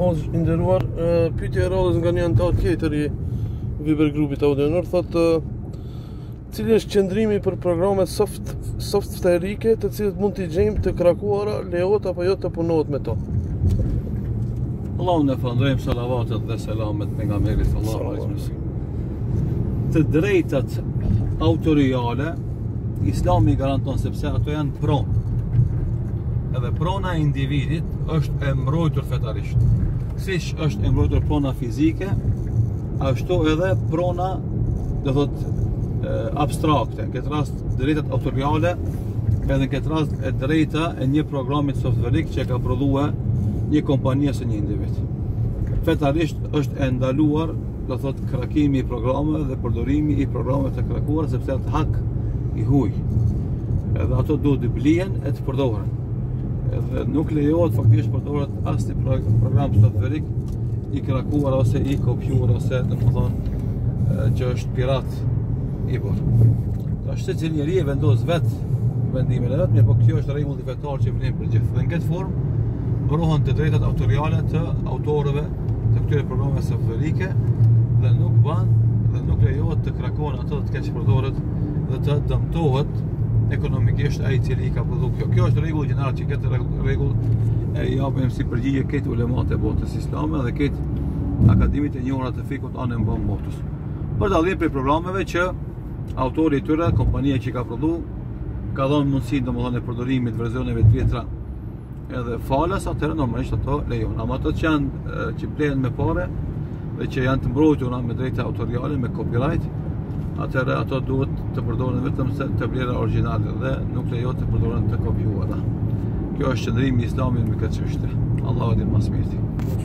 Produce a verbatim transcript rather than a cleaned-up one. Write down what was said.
Hoxh i nderuar, pyetja e radhës nga një antar tjetër i Viber grupit Audionor thotë cili është qëndrimi për programet soft softverike të cilët mund t'i gjejmë të krakuara, lejohet apo jo të punohet me to? Allahun e falënderojmë, salavatet dhe selamet pejgamberit sallallahu alaihi wasallam. Të drejtat autoriale Islami garanton sepse ato janë pronë. Edhe prona e individit është e mbrojtur fetarisht. Siç është e mbrojtur prona fizike, ashtu edhe prona, do thotë, abstrakte. Në këtë rast drejtat autoriale, edhe në këtë rast e drejta e një programit softverik që ka prodhuar një kompani ose një individ. Fetarisht është e ndaluar, do thotë, krakimi i programeve dhe përdorimi i programeve të krakuara sepse atë hak i huaj. Edhe ato duhet të blihen e të përdoren. Edhe nuk lejohet faktikisht përdoret asnjë program softverik i krakuar ose i kopjuar ose domethënë që është pirat i bërë. Tash secili njeri e vendos vetë vendimin e vet, mirë, po kjo është rregull fetar që vlen për gjithë. Dhe në këtë formë mbrohen të drejtat autoriale të autorëve të këtyre programeve softverike dhe nuk ban dhe nuk lejohet të krakohen ato të keq përdoret dhe të dëmtohet ekonomikisht ai i cili ka prodhuar kjo. Kjo është rregull gjeneral që këtë rregull e japim si përgjigje këtë ulemat e botës islame dhe këtë akademit e njohura të fikut anë mban botës. Për dallim prej programeve që autori i tyre, kompania që ka prodhuar, ka dhënë mundësi domethënë e përdorimit versioneve të vjetra edhe falas, atëherë normalisht ato lejon. Ama ato që janë që blehen me parë dhe që janë të mbrojtura me drejta autoriale, me copyright, atëherë ato duhet të përdoren vetëm se të vlera origjinale dhe nuk lejohet të përdoren të kopjuara. Kjo është qëndrimi i Islamit me këtë çështje. Allahu di më së miri.